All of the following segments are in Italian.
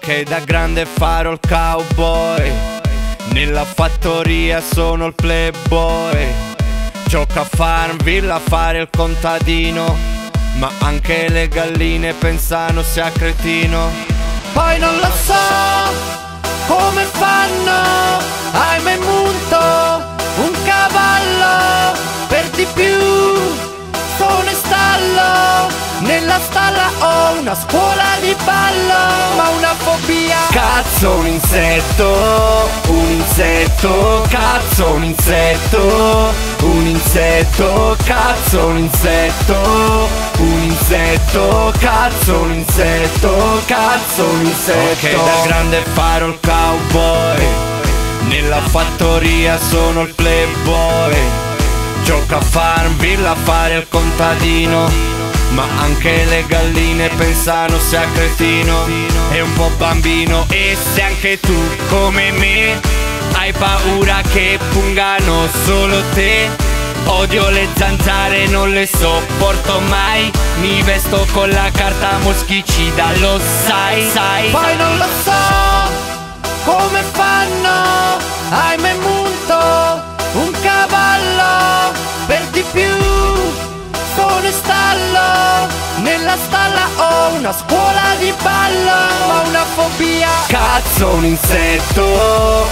Ok, da grande farò il cowboy, nella fattoria sono il playboy. Gioco a Farmville a fare il contadino, ma anche le galline pensano sia cretino. Poi non lo so come fanno, hai mai munto un cavallo? Per di più sono in stallo, nella stalla ho una scuola di ballo, ma una fobia. Cazzo un insetto, cazzo un insetto, cazzo un insetto, cazzo un insetto, cazzo un insetto. Ok, da grande farò il cowboy, nella fattoria sono il playboy. Gioco a Farmville a fare il contadino, ma anche le galline pensano sia cretino e un po' bambino. E se anche tu come me hai paura che pungano solo te, odio le zanzare, non le sopporto mai, mi vesto con la carta moschicida, lo sai, sai. Poi non lo so come fanno, hai mai munto un cavallo? Per di più sono in stallo, nella stalla ho una scuola di ballo, ma una fobia. Cazzo un insetto,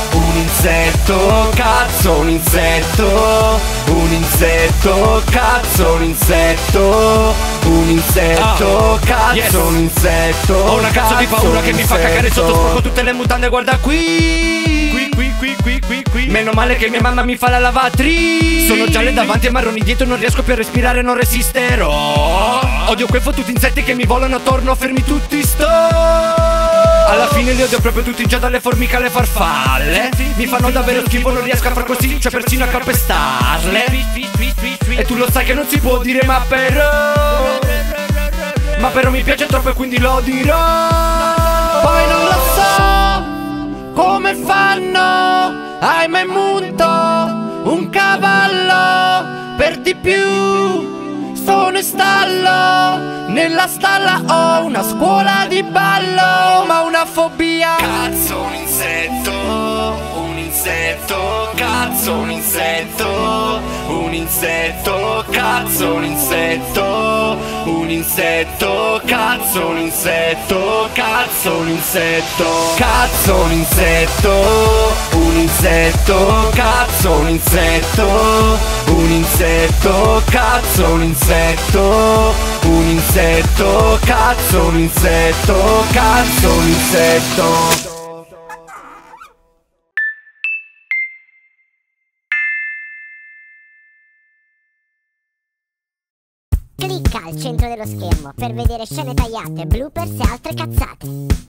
cazzo un insetto, cazzo un insetto, cazzo un insetto. Ho una cazzo di paura che mi fa cagare sotto, sporco tutte le mutande, guarda qui. Meno male che mia mamma mi fa la lavatrice. Sono gialle davanti e marroni dietro, non riesco più a respirare, non resisterò. Odio quei fottuti insetti che mi volano attorno, fermi tutti sto. Alla fine li odio proprio tutti, già dalle formiche alle farfalle. Mi fanno davvero schifo, non riesco a far così, cioè persino a calpestarle. E tu lo sai che non si può dire ma però mi piace troppo e quindi lo dirò. Poi non lo so come fanno, hai mai munto un cavallo? Per di più sono in stallo, nella stalla ho una scuola di ballo, ma una fobia. Cazzo un insetto, cazzo un insetto, cazzo un insetto, cazzo un insetto, cazzo un insetto, cazzo un insetto, cazzo un insetto, cazzo un insetto, cazzo un insetto, cazzo un insetto. Clicca al centro dello schermo per vedere scene tagliate, bloopers e altre cazzate.